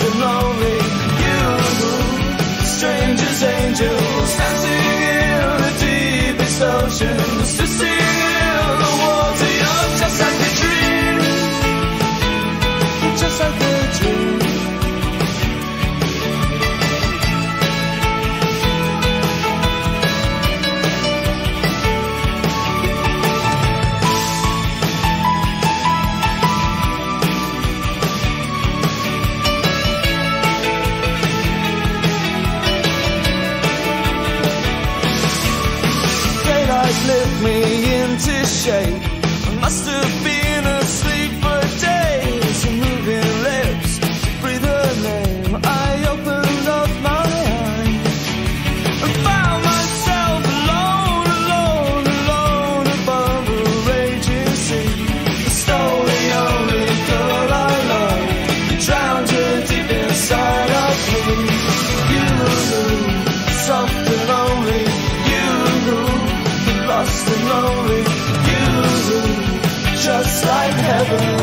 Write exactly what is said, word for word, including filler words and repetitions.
and lonely. You, strangers, angels, dancing in the deepest oceans, twisting in the water. You're just like a dream, just like a dream. Lift me into shape. I must have been asleep for days. Your moving lips, breathe her name. I opened up my eyes and found myself alone, alone, alone above a raging sea. I stole the only girl I love, drowned her deep inside of me. You, soft and lonely. You, lost and lonely, you, just like heaven.